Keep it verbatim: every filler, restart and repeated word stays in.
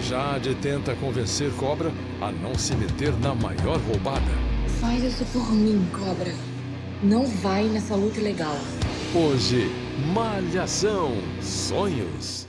Jade tenta convencer Cobra a não se meter na maior roubada. Faz isso por mim, Cobra. Não vai nessa luta ilegal. Hoje, Malhação Sonhos.